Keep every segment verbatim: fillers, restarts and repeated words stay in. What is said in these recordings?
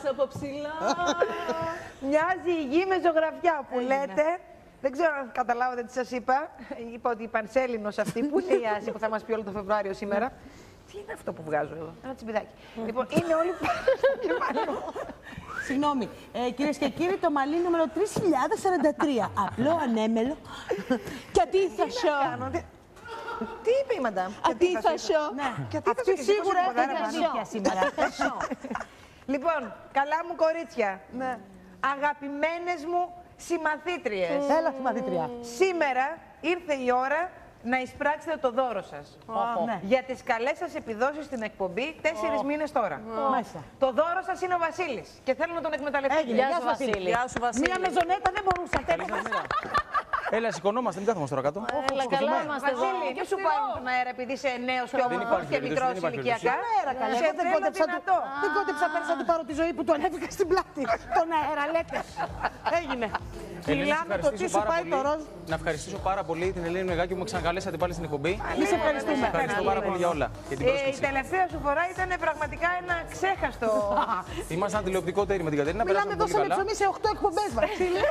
από ψηλά. Μοιάζει η γη με ζωγραφιά που λέτε. Δεν ξέρω αν καταλάβατε τι σας είπα. Είπα ότι η Πανσέλινος αυτή, που είναι η Άση που θα μας πει όλο το Φεβρουάριο σήμερα. Τι είναι αυτό που βγάζω εδώ, ένα τσιμπιδάκι. Λοιπόν, είναι όλοι πάνω. Συγγνώμη, ε, κυρίες και κύριοι, το μαλλί νούμερο τρεις χιλιάδες σαράντα τρία. Απλό, ανέμελο. Και αντίθασο. Τι είπε η μαντάμ? Αντίθασο. Ναι. Αυτή σίγουρα έκανε αντίθασο σήμερα. Λοιπόν, καλά μου κορίτσια. Αγαπημένες μου συμμαθήτριες. Έλα, συμμαθήτρια. Σήμερα ήρθε η ώρα να εισπράξετε το δώρο σας. Oh, ναι. Για τις καλές σας επιδόσεις στην εκπομπή τέσσερις oh. μήνες τώρα. Oh. Μέσα. Το δώρο σας είναι ο Βασίλης και θέλω να τον εκμεταλλευτείτε. Έγινε, γεια σου Βασίλη. Γεια σου, Βασίλη. Μία μεζονέτα δεν μπορούσα. Έλα, σηκωνόμαστε, μην κάθομαστε τώρα κάτω. Έλα, καλά είμαστε εδώ. Βασίλη, δεν σου πάρουν τον αέρα επειδή είσαι νέος και όμορφος και μικρός ηλικιακά. Αέρα, καλά. Εγώ δεν κόντεψα του. Δεν κόντεψα πέρσι να του πάρω τη ζωή που τον έφυγα στην πλάτη. Τον αέρα, λέτε. Έγινε. Μιλάμε το τι σου πάει το ροζ. Να ευχαριστήσω πάρα πολύ την Ελένη Μεγάκη που με ξανακαλέσατε πάλι στην εκπομπή. Εμείς ευχαριστούμε. Ευχαριστώ πάρα πολύ για όλα. Η τελευταία σου φορά ήταν πραγματικά ένα ξέχαστο. Ήμασταν τηλεοπτικό τέρι με την Κατερίνα. Μιλάμε δώσαμε ψωμί σε οκτώ εκπομπές, Βασίλη.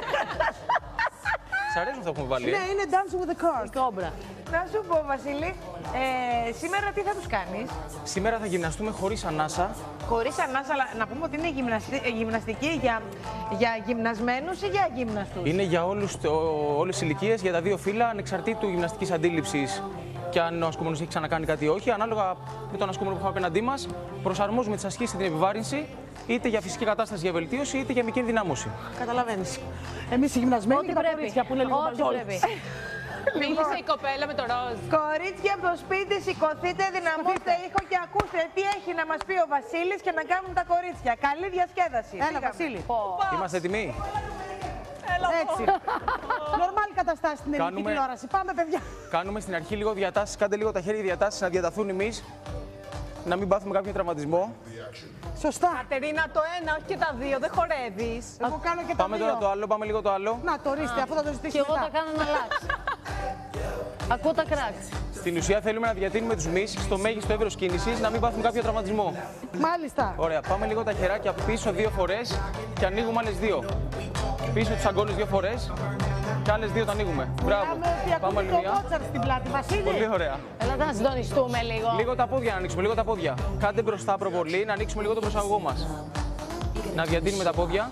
Σ' αρέσουν αυτά που έχουμε βάλει. Ναι, είναι Dancing with the Cars. Κόμπρα. Να σου πω, Βασίλη, ε, σήμερα τι θα τους κάνεις? Σήμερα θα γυμναστούμε χωρίς ανάσα. Χωρίς ανάσα, αλλά να πούμε ότι είναι γυμναστι... γυμναστική για, για γυμνασμένους ή για αγύμναστους? Είναι για όλους, όλες τις ηλικίες, για τα δύο φύλλα, ανεξαρτήτου γυμναστικής αντίληψης και αν ο ασκούμενος έχει ξανακάνει κάτι ή όχι. Ανάλογα με τον ασκούμενο που έχουμε απέναντί μας, προσαρμόζουμε τις ασκήσεις στην επιβάρυνση, είτε για φυσική κατάσταση για βελτίωση, είτε για μικρή ενδυνάμωση. Καταλαβαίνεις. Εμείς οι γυμνασμένοι και τα κορίτσια που είναι λίγο μπαζόλες. Μίλησε η κοπέλα με το ροζ. Κορίτσια από το σπίτι, σηκωθείτε, δυναμώστε ήχο και ακούστε τι έχει να μας πει ο Βασίλης και να κάνουν τα κορίτσια. Καλή διασκέδαση. Έλα, Βασίλη. Είμαστε έτοιμοι? Έτσι. Νορμάλ καταστάση στην ελληνική τηλεόραση. Πάμε, παιδιά. Κάνουμε στην αρχή λίγο διατάσεις. Κάντε λίγο τα χέρια διατάσεις να διαταθούν εμείς. Να μην πάθουμε κάποιο τραυματισμό. Σωστά. Κατερίνα, το ένα, όχι και τα δύο, δεν χορεύεις. Εγώ κάνω και τα Πάμε δύο. τώρα το άλλο, πάμε λίγο το άλλο. Να το ορίστε, αφού θα το ζητήσει Και εγώ μετά. τα κάνω να αλλάξει. Ακούω τα κράξ. Στην ουσία θέλουμε να διατείνουμε τους μυς στο μέγιστο εύρος κίνησης, να μην πάθουμε κάποιο τραυματισμό. Μάλιστα. Ωραία, πάμε λίγο τα χεράκια πίσω δύο φορές και ανοίγουμε άλλες δύο. Πίσω τους αγκώνες δύο φορές και άλλες δύο τα ανοίγουμε. Μπράβο. Πάμε άλλη μία. Μότσαρ στην πλάτη, Βασίλη. Πολύ ωραία. Έλα να συντονιστούμε λίγο. Λίγο τα πόδια να ανοίξουμε, λίγο τα πόδια. Κάντε μπροστά προβολή, να ανοίξουμε λίγο το προσαγωγό μας. Να διατείνουμε τα πόδια.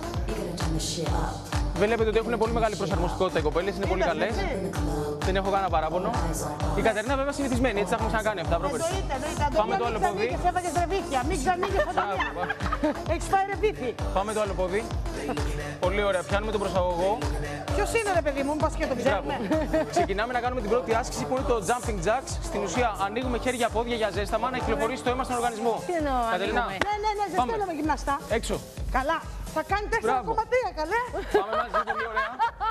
Βλέπετε ότι έχουν πολύ μεγάλη προσαρμοστικότητα οι κοπέλες, είναι πολύ καλές. Δεν έχω κανένα παράπονο. Η Κατερίνα βέβαια συνηθισμένη, έτσι τα έχουμε ξανακάνει αυτά πρόπερση. Πάμε το άλλο πόδι. Έφαγες ρεβίθια, μην ξανοίγες φωτομία. Έχεις φάει ρεβίθι. Πάμε το άλλο πόδι. Πολύ ωραία, πιάνουμε τον προσαγωγό. Ποιος είναι ρε παιδί μου, μην πας και το ξέρουμε. Ξεκινάμε να κάνουμε την πρώτη άσκηση που είναι το jumping jacks. Στην ουσία ανοίγουμε χέρια, πόδια για ζέσταμα, να κυκλοφορήσει το αίμα στον οργανισμό. Τι εννοώ, Κατερίνα. ανοίγουμε. Ναι, ναι, ναι, ζεσταίνομαι γυμναστά. Έξω. Καλά. Θα κάνει τέσσερα κόμμα τρία, καλέ. Πάμε μαζί, πολύ ωραία.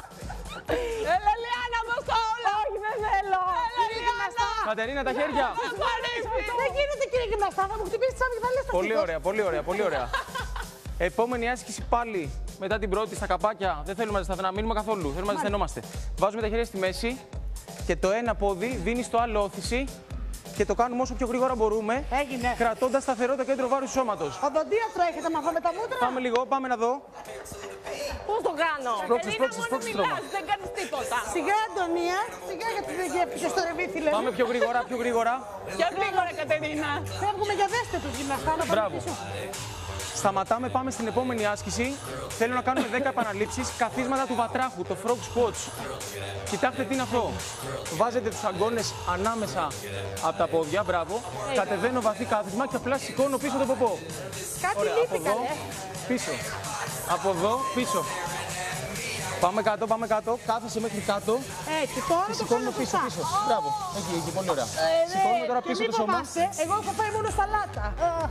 Έλα, Λιάννα, μου στο όλο. Όχι, δεν θέλω. Έλα, Λιάννα. Κατερίνα, τα χέρια. Δεν γίνεται κύριε γυμναστά, θα μου χτυπήσει τις αμυγδαλές στο Πολύ ωραία, πολύ ωραία, πολύ ωραία. Επόμενη άσκηση πάλι μετά την πρώτη στα καπάκια. Δεν θέλουμε να μείνουμε καθόλου. Θέλουμε να ζεσθενόμαστε. Βάζουμε τα χέρια στη μέση και το ένα πόδι δίνει στο άλλο όθηση και το κάνουμε όσο πιο γρήγορα μπορούμε. Έγινε. Κρατώντας σταθερό το κέντρο βάρους του σώματος. Οδοντίατρο έχετε μαθώ με τα μούτρα. Πάμε λίγο, πάμε να δω. Πώς το κάνω? Σπρώξε, Κατερίνα, σπρώξε, μόνο σπρώξε, μιλάς, στρώμα. δεν κάνεις τίποτα. Σιγά, Αντωνία. Σιγά γιατί δεν γεύτηκες στο ρεβίθι, λέμε. Πάμε πιο γρήγορα, πιο γρήγορα. Πιο γρήγορα, Κατερίνα. Φεύγουμε για δέστε τους γυμναστά, να πάμε Μπράβο. πίσω. Σταματάμε, πάμε στην επόμενη άσκηση. Θέλω να κάνουμε δέκα επαναλήψεις, καθίσματα του βατράχου, το frog squats. Κοιτάξτε τι είναι αυτό. Βάζετε τους αγκώνες ανάμεσα από τα πόδια, μπράβο. Κατεβαίνω βαθύ κάθισμα και απλά σηκώνω πίσω το ποπό. Κάτι Ωραία, από λείπει, εδώ, καλέ. πίσω. Από εδώ, πίσω. Πάμε κάτω, πάμε κάτω. Κάθεσαι μέχρι κάτω. Έτσι, τώρα Και το σηκώνουμε κάνω πίσω, σωστά. πίσω. Μπράβο. Εκεί, εκεί, πολύ ωραία. Σηκώνουμε τώρα Και πίσω μην το σώμα. φοβάσαι, εγώ έχω πάει μόνο στα λάτα.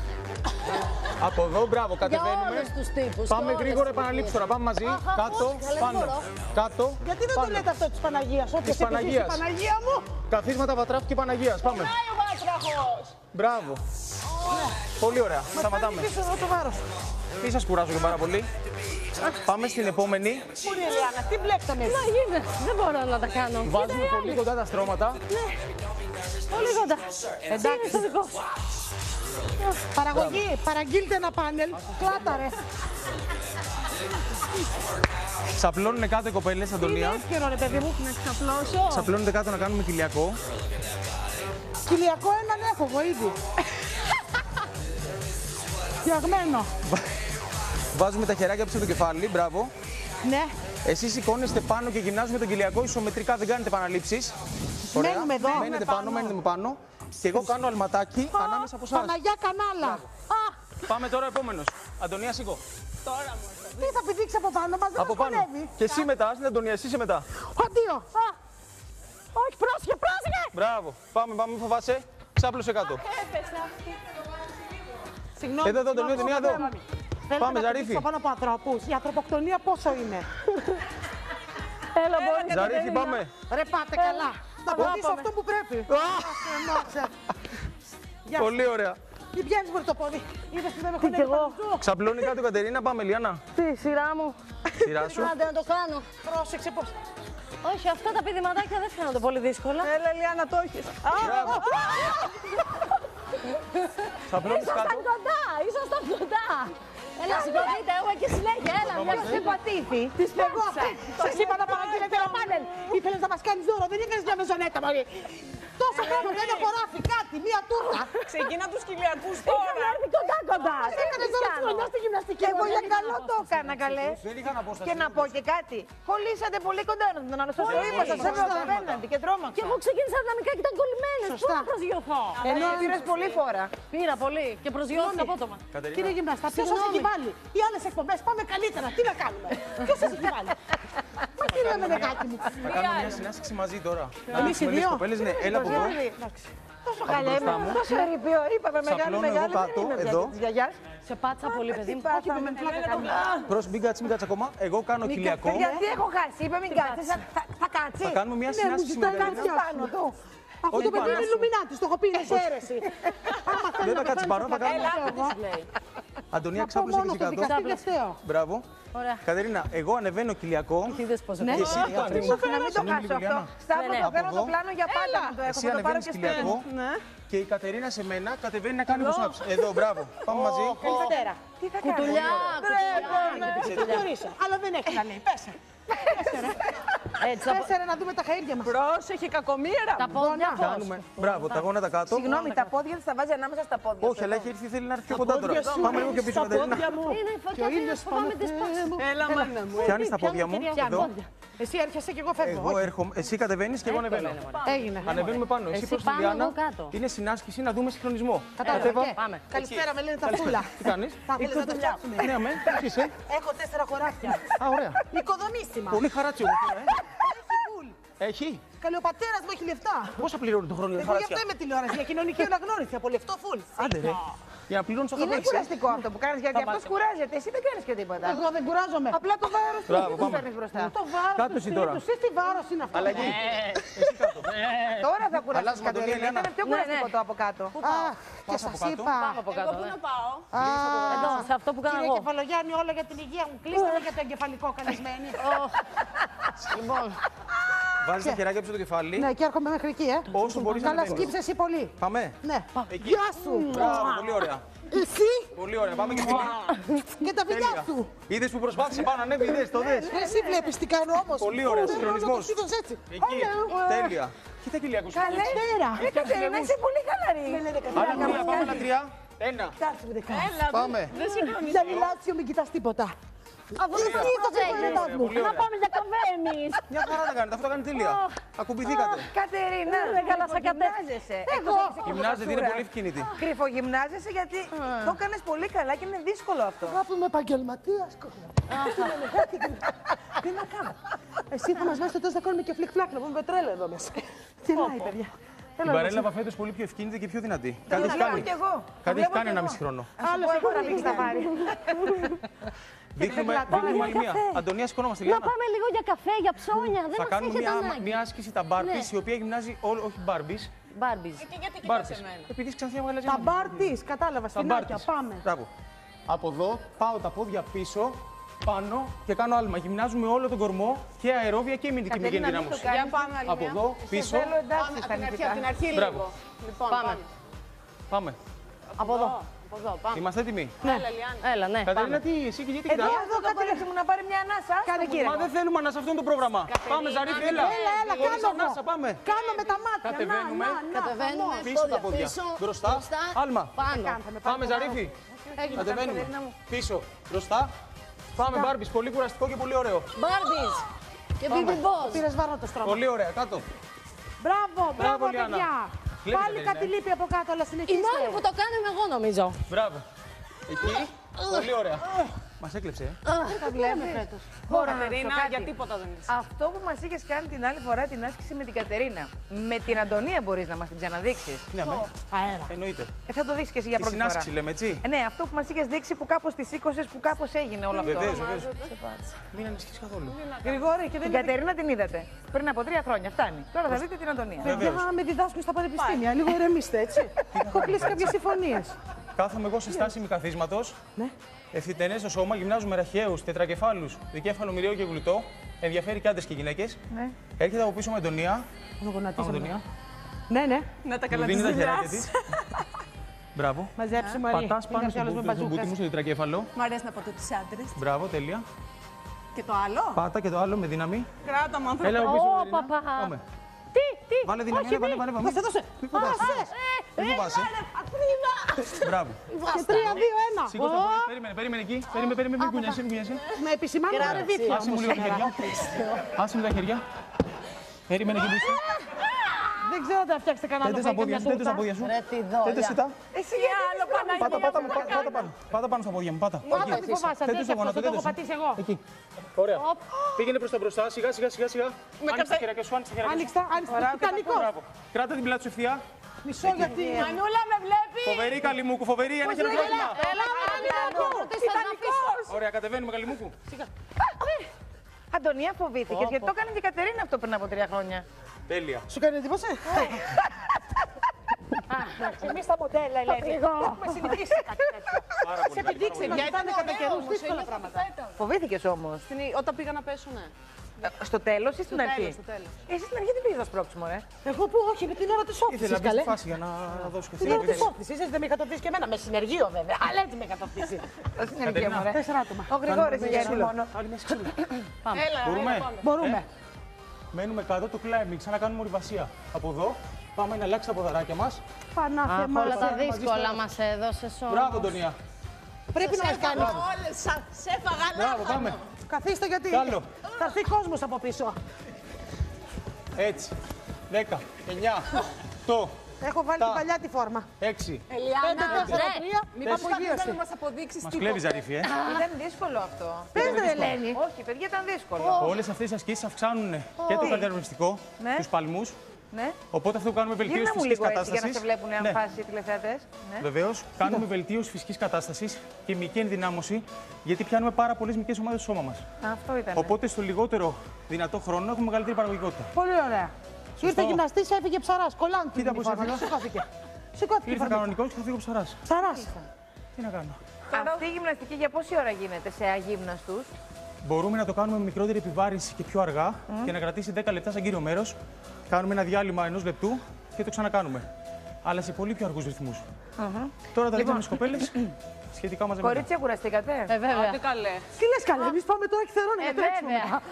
Από εδώ, μπράβο, Για κατεβαίνουμε. όλους τους τύπους. Πάμε και όλες γρήγορα τις επαναλήψεις τώρα. Πάμε μαζί. Αχα, Κάτω, όχι, καλά, πάνω. δεν μπορώ. Κάτω. Γιατί δεν το πάνω. λέτε αυτό της Παναγίας, όποιος Της επιτύχει η Παναγίας. Παναγία μου. Καθίσματα Βατράχου και Παναγίας. Πάμε. Πάει ο βάτραχος. Μπράβο. Πολύ ωραία. Σταματάμε. Πίσω εδώ το βάρος. Μη σας κουράζω και πάρα πολύ. Πάμε στην επόμενη. Πού είναι η Ελιάνα, τι μπλέκταμε Να εσείς. γίνει, δεν μπορώ να τα κάνω. Βάζουμε πολύ κοντά τα στρώματα. Πολύ κοντά. Εντάξει. Είναι στο δικό σου. Παραγωγή, παραγγείλτε ένα πάνελ. Κλάταρε. Ξαπλώνουν κάτω οι κοπέλες, Αντωνία. Είναι εύκαιρο ρε παιδί μου. Να ξαπλώσω. Ξαπλώνουν κάτω να κάνουμε κοιλιακό. Κυλιακό έναν έχω εγώ ήδη. Φτιαγμένο. Βάζουμε τα χεράκια πίσω το κεφάλι, μπράβο. Ναι. Εσείς σηκώνεστε πάνω και γυμνάζουμε τον κοιλιακό ισομετρικά, δεν κάνετε επαναλήψεις. Μένουμε εδώ. Μένετε πάνω, μένετε πάνω. Και εγώ κάνω αλματάκι ανάμεσα από εσάς. Παναγιά κανάλα. Α, Πάμε τώρα επόμενος. Αντωνία, σήκω. τι θα πηδήξει από πάνω μας, δεν Από μας πάνω. χωνεύει. Και εσύ μετά, στην Αντωνία, εσύ είσαι μετά. Αντίο. Α. Όχι, πρόσεχε, πρόσεχε. Μπράβο. Πάμε, πάμε, μην φοβάσαι. Ξάπλωσε κάτω. Έπεσα. Συγγνώμη. Εδώ, εδώ, Αντωνία, Αντωνία, εδώ. Θέλετε Πάμε, να Ζαρίφη. πηδήξω πάνω από ανθρώπους. Η ανθρωποκτονία πόσο είναι. Έλα, μπορείς. Ζαρίφη, πάμε. Ρε πάτε καλά. Θα πηδήσω αυτό που πρέπει. Ενώξε. Γεια σου. Πολύ ωραία. Μην πιάνεις μου το πόδι. Είδες που δεν με κι χωνεύει εγώ. πάνω. Ξαπλώνει κάτω, Κατερίνα. Πάμε, Λιάννα. Τι, σειρά μου. Σειρά σου. Άντε να το κάνω. Πρόσεξε πώς. Όχι, αυτά τα πηδηματάκια δεν φαίνονται πολύ δύσκολα. Έλα, Λιάννα, το έχεις. Μπράβο. Ξαπλώνεις Ήσασταν κάτω. κοντά, ήσασταν κοντά. Έλα, σηκωθείτε, εγώ και συνέχεια, έλα. Μια Ποιος συμπατήθη. Της πεγώσα. Σας είπα να παραγγείλετε ένα πάνελ. Ήθελες να μας κάνεις δώρο, δεν έκανες μια μεζονέτα, μωρή. Τόσο χρόνο, ένα χωράφι, κάτι, μία τούρτα. Ξεκινά τους κοιλιακούς τώρα. Είχαμε έρθει κοντά κοντά. Μας έκανες δώρο της χρονιάς στη γυμναστική. Και εγώ για καλό το έκανα, καλέ. Δεν είχαν απόσταση. Και να πω και κάτι. Κολλήσατε πολύ κοντά έναν τον άλλο. Σας το είπα, σας έβαλα απέναντι και Και τρόμαξα. εγώ ξεκίνησα δυναμικά και ήταν κολλημένες. Πού Σωστά. να προσγειωθώ. Ενώ πήρες πολύ φορά. Πήρα πολύ και προσγειώθηκα απότομα. Κύριε Γυμναστά, ποιος σας έχει βάλει. Οι άλλες εκπομπές πάμε καλύτερα. Τι να κάνουμε. Ποιος σας έχει βάλει. Μα τι λέμε, νεγάκι μου. Θα κάνουμε μια συνάσκηση μαζί τώρα. Εμείς οι δύο. Κοπέλες, ναι, έλα από εδώ. Τόσο καλέ μπροστά μου. μου, τόσο ερηπείο. Είπαμε μεγάλη, Ξαπλώνω εγώ μεγάλη, δεν κάτω, είμαι πια εδώ. της γιαγιάς. Σε πάτσα πολύ, παιδί μου. Όχι, με πλάκα κάνει. Προς, μην κάτσεις, μην κάτσεις ακόμα. Εγώ κάνω κοιλιακό. Παιδιά, τι έχω χάσει, είπε μην κάτσεις, θα- θα- θα κάτσει. Θα κάνουμε μια Ναι, μου συνάσκηση με ζητάει την κάτι πάνω του. Αυτό Όχι το παιδί πάνω, είναι σου. Ιλουμινάτη, το έχω πει, είναι σε αίρεση. Άμα θέλει Δεν να θα κάτσει με πάνω, θα φέρνει κάνουμε. στο εγώ. Αντωνία, Θα πω ξάπλωσε και μόνο εσύ το κάτω. δικαστή τελευταίο. Μπράβο. Ωραία. Κατερίνα, εγώ ανεβαίνω κοιλιακό. Είδες πόσο Ναι. Και εσύ τι κάνεις. Όσο να μην το Συγγνώμη, χάσω αυτό. Λιλιάνα. Σταύρο, Ναι, ναι. το παίρνω Από το εδώ. πλάνο για πάντα να το έχω. Εσύ Θα το πάρω ανεβαίνεις και σπίτι κοιλιακό. μου. Και η Κατερίνα σε μένα κατεβαίνει να κάνει push-ups. Εδώ, μπράβο. Πάμε μαζί. Καλησπέρα. Τι θα κάνω. κουτουλιά, κουτουλιά. Χωρίσα. Αλλά δεν έχει να λέει. Πέσε. Έτσι, τα πο- Πέσε ρε, να δούμε τα χέρια μας. Πρόσεχε, κακομοίρα. τα πόδια πώς. Κάνουμε. Μπράβο, τα γόνατα κάτω. Συγγνώμη, τα πόδια της τα βάζει ανάμεσα στα πόδια. Όχι, αλλά έχει έρθει, θέλει να έρθει πιο κοντά τώρα. Πάμε λίγο πιο πίσω, Στα Κατερίνα. πόδια μου. Είναι Και φωτιά, ο θέλει να ήλιος φοβάμαι πάνω. τις πάσες. Θεέ μου. Έλα, μάνα μου. Πιάνεις τα πόδια μου. κυρία μου, Εδώ. πόδια. Εσύ έρχεσαι και εγώ φεύγω. Εγώ όχι. έρχομαι. Εσύ κατεβαίνεις και εγώ Εύκολο ανεβαίνω. είναι, μωρέ. Έγινε. Ανεβαίνουμε πάνω. Εσύ Εσύ προς τη πάνω, Διάνα. εγώ κάτω. Είναι συνάσκηση να δούμε συγχρονισμό. Κατάλαβα. Κατέβα. Πάμε. Καλησπέρα, με λένε Ταφούλα. Τι κάνεις. Θα θέλεις να το φτιάξουμε. Ναι, αμέ. Ποιος είσαι. Έχω τέσσερα χωράφια. Α, ωραία. Οικοδομήσιμα. Πολύ χαράτσι όμως. ε. Έχει πουλ. Έχει. Καλή, ο πατέρας μου έχει λεφτά. Πόσα πληρώνει το χρόνο για Εγώ γι' χαράτσια. αυτό είμαι τηλεόραση, για κοινωνική αναγνώριση. Από λεφτό φουλ. Άντε ρε. Για να πληρώνεις όσα Είναι θέλεις. κουραστικό αυτό που κάνεις γιατί αυτός κουράζεται. Εσύ δεν κάνεις και τίποτα. Εγώ δεν κουράζομαι. Απλά το βάρος του Μπράβο, δεν το πάμε. παίρνεις μπροστά. Το βάρος Κάτω του εσύ τώρα. τρίτου. Εσύ τι βάρος είναι αυτό. Αλλαγή. Εσύ κάτω. Τώρα θα κουραστείς, Αλλάζουμε, Αντωνία, Κατερίνα. Ελένα. Ήταν πιο Ναι, κουραστικό ναι. το από κάτω. Αχ, και Πας σας από κάτω. είπα. Πάμε από Εγώ κάτω. πού ε. να πάω. Εδώ, σε αυτό που κάνω Κύριε εγώ. Κεφαλογιάννη, όλα για την υγεία μου. Κλείστε με για το εγκεφαλικό καλεσμένη. Λοιπόν, Βάζεις τα χεράκια πίσω το κεφάλι. Ναι, και έρχομαι μέχρι εκεί, ε. Όσο μπορείς να Καλά, ανεβαίνεις. σκύψε εσύ πολύ. Πάμε. Ναι. Εκεί. Γεια σου. Μπράβο, πολύ ωραία. Εσύ Πολύ ωραία. Πάμε και εκεί. και τα φιλιά Τέλεια. σου. Είδες που προσπάθησε πάνω να ανέβει, είδες, το δες. Εσύ βλέπεις τι κάνω όμως. Πολύ ωραία, Ω, συγχρονισμός. το στήθος έτσι. Εκεί. Τέλεια. Κοίτα κοιλιακούς. Καλέ. Καλησπέρα. Ε, Κατερίνα, είσαι πολύ χαλαρή. Άλλα τρία, πάμε άλλα τρία. Ένα. Κάτσε με δεκά. Πάμε. Δεν συγγνώμη. Για Μιλάτσιο μην κοιτάς τίποτα. αφού Εσύ δεν το το ξεπερνάς μου. Πολύ να ωραία. πάμε για καφέ εμείς. Μια χαρά τα κάνετε, αυτό τα κάνετε τέλεια. Ακουμπηθήκατε. Κατερίνα, Δεν καλά σαν κατέ- γυμνάζεσαι. Εγώ. Γυμνάζετε, είναι πολύ ευκίνητη. Κρυφογυμνάζεσαι γιατί το έκανες πολύ καλά και είναι δύσκολο αυτό. Κάπου είμαι επαγγελματίας. Τι να κάνω. Εσύ θα μας βάζετε τόσο να κάνουμε και φλικ-φλακ, να πούμε πετρέλαιο εδώ μέσα. Τι νάει, παιδιά. Την παρέλαβα φέτος πολύ πιο ευκίνητη και πιο δυνατή. Κάτι έχει βλέπω κάνει. κι εγώ. Κάτι έχει βλέπω κάνει κι ένα εγώ. μισή χρόνο. Άλλο Άλλο σίγουρα να μην θα πάρει. Δείχνουμε πάμε δείχνουμε για άλλη μία. καφέ. Αντωνία, σηκωνόμαστε Να Λιάννα. πάμε λίγο για καφέ, για ψώνια. Δεν Θα μας κάνουμε έχετε μια, ανάγκη. μια άσκηση τα μπάρπις, Ναι. η οποία γυμνάζει όλο, όχι μπάρμπις. Μπάρμπιζ. Και γιατί κοιτάς Μπάρμπις. εμένα. Επειδή είσαι ξανθιά βγάλε Τα μπαρ της, κατάλαβα, Τα σκηνάκια, μπάρπις. πάμε. Μπράβο. Από εδώ πάω τα πόδια πίσω, πάνω και κάνω άλμα. Γυμνάζουμε όλο τον κορμό και αερόβια και μυντική μυϊκή Κατερίνα, μην το ενδυνάμωση. κάνεις. Για πάμε άλλη Από μια. εδώ, πίσω. Θέλω εντάξει Πάμε στα από την αρχή, νηπικά. από την αρχή Μπράβο. λίγο. Λοιπόν, Πάμε. Πάμε. Από εδώ. Από εδώ, πάμε. Είμαστε έτοιμοι. Ναι. Έλα, Λιάννα. Έλα, ναι. Κατερίνα, Πάμε. τι, εσύ και γιατί Εδώ, κοιτάς. εδώ, κάτσε μου να πάρει μια ανάσα. Κάνε κύριε. Μα δεν θέλουμε να σε αυτό είναι το πρόγραμμα. Πάμε, Ζαρίφη, έλα. Έλα, έλα, Χωρίς κάνω ανάσα, εγώ. πάμε. Κάνω με τα μάτια. Κατεβαίνουμε. Να, να, να, Κατεβαίνουμε, χαμός. Πίσω τα πόδια πόδια. πίσω, Μπροστά. Άλμα. πάνω. Πάμε, Ζαρίφη. Κατεβαίνουμε. Πίσω. Μπροστά. Πάμε, Μπάρμπις. Πολύ κουραστικό και πολύ ωραίο. Μπάρμπις και μπιμπι μπος. Πήρες βάρο το στρώμα. Πολύ ωραία. Κάτω. Μπράβο, μπράβο, Λιάννα. παιδιά. Βλέπετε, Πάλι δεν κάτι είναι? λείπει από κάτω, αλλά Η συνεχίστε. μόνη που το κάνω είμαι εγώ νομίζω. Μπράβο. Εκεί. Πολύ ωραία. Μας έκλεψε, ε. Δεν τα βλέπεις. Μπορώ να ρωτήσω Κατερίνα, κάτι. για τίποτα δεν είσαι. Αυτό που μας είχες κάνει την άλλη φορά την άσκηση με την Κατερίνα, με την Αντωνία μπορείς να μας την ξαναδείξεις. Ναι, αμέ. Αέρα. Εννοείται. Ε, θα το δείξεις και εσύ για Τη πρώτη φορά. συνάσκηση λέμε, έτσι. Ε, ναι, αυτό που μας είχες δείξει που κάπως τη σήκωσες, που κάπως έγινε όλο αυτό. Βεβαίως, βεβαίως. Μην ανησυχείς καθόλου. Γρηγόρη, και δεν Την Κατερίνα την είδατε πριν από τρία χρόνια. Φτάνει. Τώρα θα δείτε την Αντωνία. Παιδιά, με διδάσκουν στα πανεπιστήμια. Λίγο ηρεμήστε, έτσι. Έχω κλείσει κάποιες συμφωνίες. Κάθομαι εγώ σε στάση ημικαθίσματος. Ναι. Ευθυτενές στο σώμα, γυμνάζουμε ραχαίους, τετρακεφάλους, δικέφαλο, μοιραίο και γλουτό. Ενδιαφέρει και άντρες και γυναίκες. Ναι. Έρχεται από πίσω με Αντωνία. Να γονατίσω. Αντωνία. Ναι, ναι. Να τα Μου καλά δίνει της τα χεράκια δουλειάς. της. Μπράβο. Μαζέψε Μαρή. Πατάς πάνω στο άλλος με μπου- στο μπούτι μπαζούκας. μου, στο τετρακέφαλο. Μ' αρέσει να πατώ τους άντρες. Μπράβο, τέλεια. Και το άλλο. Πάτα και το άλλο με δύναμη. Κράτα μου, άνθρωπο. Έλα από πίσω. Ω, Κατερίνα. παπά. Πάμε. Τι, τι. Βάλε δύναμη, Όχι, έλα, βάλε, μη. βάλε, βάλε. Δώσε, δώσε. Μη φοβάσαι. Μη φοβάσαι. Μπράβο. Και τρία, δύο, ένα. Σήκω τα πόδια. Περίμενε, περίμενε εκεί. Περίμενε, περίμενε, μην κουνιάσαι, μην κουνιάσαι. Με επισημάνω ρε βίντεο. Άσε μου λίγο τα χέρια. Άσε μου τα χέρια. Περίμενε εκεί πίσω. Δεν ξέρω αν θα φτιάξετε κανένα Τέντε στα πόδια σου, τέντε στα πόδια σου. Ρε τη Τέντε δόλια. σιτά. Εσύ άλλο Παναγία. Πάτα, πάτα, μου, πάτα, πάτα πάνω. Πάτα πάνω στα πόδια μου, πάτα. Πάτα, Εκεί. τι φοβάσαι, Τέντε δεν στο σε γόνατο, αυτό, το τέντε έχω σου. πατήσει εγώ. Εκεί. Ωραία. Πήγαινε προς τα μπροστά, σιγά σιγά σιγά σιγά. Άνοιξε τα χέρια σου, άνοιξε τα χέρια σου. Άνοιξτα, άνοιξτα. Τιτανικό. Μπράβο. Κράτα την πλάτη σου ευθεία. Μισό γιατί. Μανούλα με βλέπει. Φοβερή Καλιμούκου, φοβερή, ένα χειροκρότημα. Έλα, Παναγιώτο. Ρωτήστε να αφήσω. Ωραία, κατεβαίνουμε Καλιμούκου. Αντωνία, φοβήθηκες γιατί το έκανε και η Κατερίνα αυτό πριν από τρία χρόνια. Τέλεια. Σου κάνει εντύπωση. Εμείς τα μοντέλα, Ελένη. Έχουμε συνηθίσει κάτι τέτοιο. Πάρα Σε πολύ. επιδείξει, Γιατί γιατί ήταν κατά καιρούς όμως, δύσκολα ένιωσα πράγματα. φέτα. Φοβήθηκες όμως. Στην- Όταν πήγα να πέσω, ναι. Ε, Στο τέλος ή στην αρχή. τέλος, στο τέλος. Εσύ στην αρχή δεν πήγες να σπρώξεις, ρε. Εγώ που όχι, με την ώρα της Ήθελα όφησης, να μπει καλέ. στη φάση για να δώσω και Την ώρα της αυτή. όφησης, εσείς δεν με κατοπτήσει και εμένα, με συνεργείο βέβαια. Αλλά έτσι με κατοπτήσει. Στην αρχή μου, ρε. Τέσσερα άτομα. Ο Γρηγόρης βγαίνει μόνο. Άλλη μια ξύλο. Έλα, Μπορούμε. έλα, πάμε. Μπορούμε. Μένουμε κάτω το climbing, σαν να κάνουμε ορειβασία. Από εδώ πάμε να αλλάξει τα ποδαράκια μας. Πανάθεμα. Όλα τα μαζί δύσκολα στο- μας έδωσες όμως. Μπράβο, Αντωνία. Πρέπει να μας κάνεις. Όλες σα- σε έφαγα Μπράβο, λάχανο. πάμε. Καθίστε γιατί Κι άλλο. θα έρθει κόσμος από πίσω. Έτσι. δέκα, εννιά, οκτώ, Έχω βάλει Τα. την παλιά τη φόρμα. έξι. Ελιάνα, Πέντε, τέσσερα, Ρε. τρία. μήπως θα Απογείωση. να μας αποδείξεις Μας τίποτα. κλέβει Ζαρίφη, ε. Ήταν δύσκολο αυτό. Πες ρε Ελένη. Όχι, παιδιά, ήταν δύσκολο. Όλες αυτές οι ασκήσεις αυξάνουν και το καρδιορμιστικό, Ναι. τους παλμούς. Ναι. Οπότε αυτό που κάνουμε βελτίωση Γύρνα μου φυσικής λίγο έτσι για να κατάστασης. σε βλέπουν αν Ναι. φάσει οι τηλεθεατές. Ναι. Βεβαίως, κάνουμε βελτίωση φυσικής κατάστασης και μυϊκή ενδυνάμωση, γιατί πιάνουμε πάρα πολλές μυϊκές ομάδες στο σώμα μας. Αυτό ήταν. Οπότε στο λιγότερο δυνατό χρόνο έχουμε μεγαλύτερη παραγωγικότητα. Πολύ ωραία. Ήρθε γυμναστής, έφυγε ψαράς. Κολλάνε την Κοίτα πώς φόρμα. έφυγα. Σηκώθηκε. Σηκώθηκε η Ήρθε φορμίτσα. κανονικός και θα φύγω ψαράς. Ψαράς. Τι να κάνω. Αυτή η γυμναστική για πόση ώρα γίνεται σε αγύμναστους? Μπορούμε να το κάνουμε με μικρότερη επιβάρυνση και πιο αργά και να κρατήσει δέκα λεπτά σαν κύριο μέρος. Κάνουμε ένα διάλειμμα ενός λεπτού και το ξανακάνουμε. Αλλά σε πολύ πιο αργούς ρυθμούς. Τώρα τα δείχνουμε στις κοπέλες σχετικά μαζεμένα. Κορίτσια, κουραστήκατε. Ε, βέβαια. Άντε καλέ. Τι λες καλέ, εμείς πάμε τώρα εκθερών Ε, να τρέξουμε βέβαια. μετά.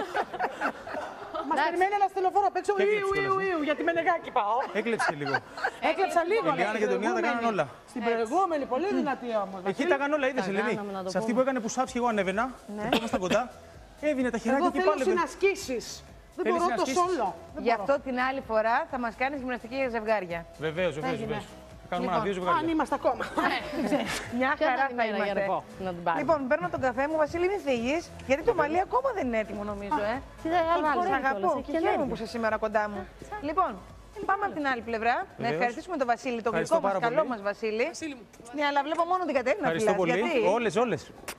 Μας περιμένει ένα στελοφόρο απ' έξω. Έκλεψε Ιου, κιόλας, Ιου, ε. Ιου, γιατί με νεγάκι πάω. Έκλεψε λίγο. Έκλεψα λίγο. Η Λιάννα και τον Ιάννα τα κάνανε όλα. Στην προηγούμενη, πολύ δυνατή όμως. Εκεί τα έκανε όλα, είδες Ελένη. κάναμε, να το Σε αυτή πούμε. που έκανε που σάψει και εγώ ανέβαινα, και ήμασταν κοντά, έδινε τα χεράκια Εγώ και θέλω πάλι. συνασκήσεις. Δεν Θέλεις μπορώ το συνασκήσεις? σόλο. Δεν Γι' μπορώ. αυτό την άλλη φορά θα μας κάνεις γυμναστική για ζευγάρια. Βεβαίως, βεβαίως, Έγινε. βεβαίως. Θα κάνουμε ένα δύο Αν ζευγάρια. είμαστε ακόμα. Μια Ποια χαρά ήταν η θα μέρα για είμαστε. ρεπό, να την πάρει. Λοιπόν, παίρνω τον καφέ μου, Βασίλη, μην φύγεις, γιατί το μαλλί ακόμα δεν είναι έτοιμο, νομίζω, ε. Τι δεν Σ' βάλεις αγαπώ κιόλας, και έχει χαίρομαι ενέργεια. που είσαι σήμερα κοντά μου. Λοιπόν, πάμε από την άλλη πλευρά. Να Βεβαίως. ευχαριστήσουμε τον Βασίλη, τον Ευχαριστώ γλυκό μας, πάρα καλό πολύ. μας Βασίλη. Βασίλη μου. Ναι, αλλά βλέπω μόνο την Κατερίνα Ευχαριστώ φυλάς. πολύ. Γιατί? Όλες, όλες.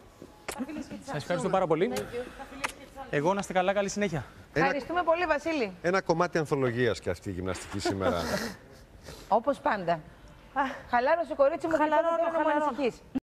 Σας ευχαριστώ πάρα πολύ. Εγώ να είστε καλά, καλή συνέχεια. Ένα, Ευχαριστούμε πολύ, Βασίλη. ένα κομμάτι ανθολογίας και αυτή η γυμναστική σήμερα. Όπως πάντα. Χαλάρωσε, κορίτσι μου, Χαλαρώνω, χαλαρώνω, χαλαρώνω. ανησυχείς.